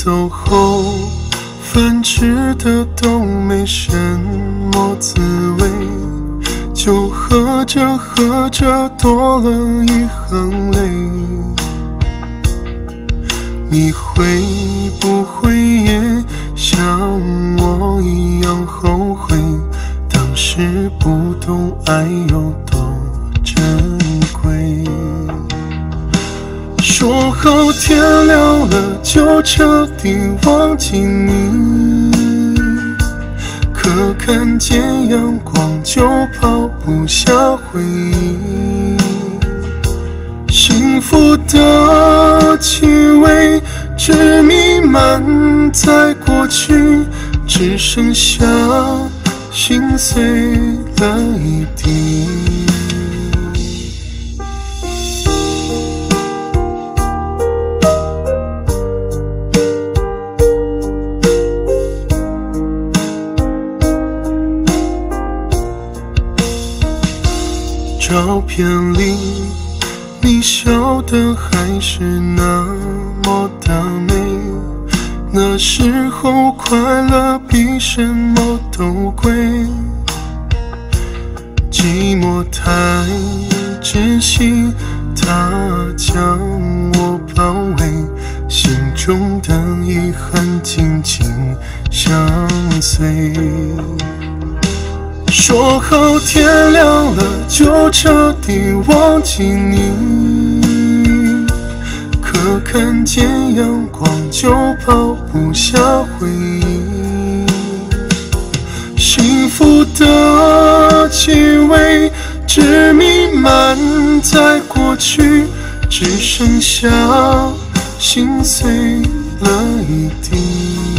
走后，分吃的都没什么滋味，酒喝着喝着多了一行泪。你会不会也像我一样后悔，当时不懂爱有多珍贵？说好天亮了就彻底忘记你，可看见阳光就抛不下回忆。幸福的气味只弥漫在过去，只剩下心碎了一地。照片里你笑得还是那么的美，那时候快乐比什么都贵，寂寞太窒息，它将我包围，心中的遗憾紧紧相随。说好天亮了就彻底忘记你，可看见阳光就抛不下回忆。幸福的气味只弥漫在过去，只剩下心碎了一地。